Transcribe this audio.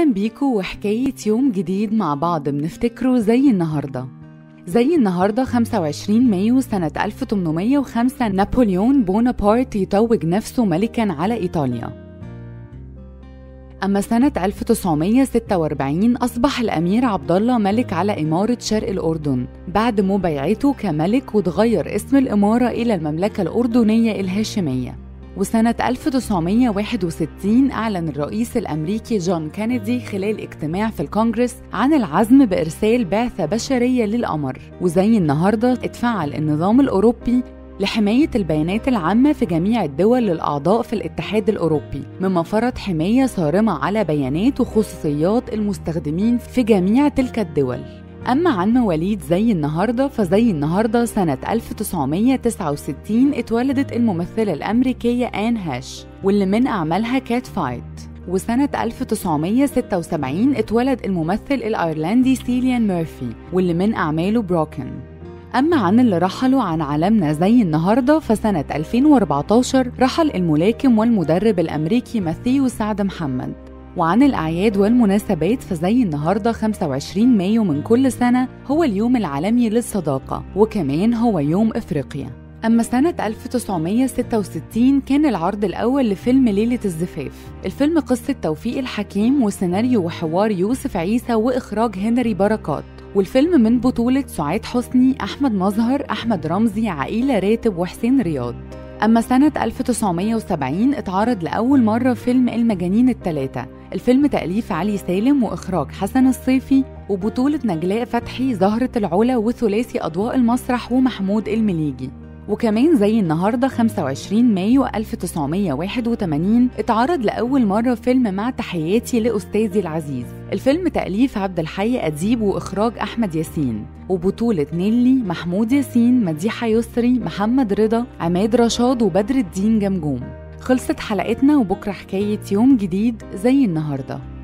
أهلا بيكو وحكاية يوم جديد مع بعض بنفتكره زي النهاردة 25 مايو سنة 1805 نابليون بونابرت يتوج نفسه ملكاً على إيطاليا. أما سنة 1946 أصبح الأمير عبد الله ملك على إمارة شرق الأردن بعد مبايعته كملك، وتغير اسم الإمارة إلى المملكة الأردنية الهاشمية. وسنة 1961 أعلن الرئيس الأمريكي جون كينيدي خلال اجتماع في الكونغرس عن العزم بإرسال بعثة بشرية للقمر. وزي النهاردة اتفعل النظام الأوروبي لحماية البيانات العامة في جميع الدول الأعضاء في الاتحاد الأوروبي، مما فرض حماية صارمة على بيانات وخصوصيات المستخدمين في جميع تلك الدول. أما عن مواليد زي النهاردة سنة 1969 اتولدت الممثلة الأمريكية آن هاش، واللي من أعمالها كات فايت. وسنة 1976 اتولد الممثل الأيرلندي سيليان ميرفي، واللي من أعماله بروكن. أما عن اللي رحلوا عن عالمنا زي النهاردة فسنة 2014 رحل الملاكم والمدرب الأمريكي ماثيو سعد محمد. وعن الأعياد والمناسبات فزي النهاردة 25 مايو من كل سنة هو اليوم العالمي للصداقة، وكمان هو يوم إفريقيا. أما سنة 1966 كان العرض الأول لفيلم ليلة الزفاف. الفيلم قصة توفيق الحكيم وسيناريو وحوار يوسف عيسى وإخراج هنري بركات، والفيلم من بطولة سعاد حسني، أحمد مظهر، أحمد رمزي، عائلة راتب، وحسين رياض. أما سنة 1970 اتعرض لأول مرة فيلم المجانين الثلاثة. الفيلم تأليف علي سالم وإخراج حسن الصيفي، وبطولة نجلاء فتحي، زهرة العلا، وثلاثي أضواء المسرح ومحمود المليجي. وكمان زي النهاردة 25 مايو 1981 اتعرض لأول مرة فيلم مع تحياتي لأستاذي العزيز. الفيلم تأليف عبد الحي أديب وإخراج أحمد ياسين، وبطولة نيلي، محمود ياسين، مديحة يسري، محمد رضا، عماد رشاد، وبدر الدين جمجوم. خلصت حلقتنا، وبكرة حكاية يوم جديد زي النهاردة.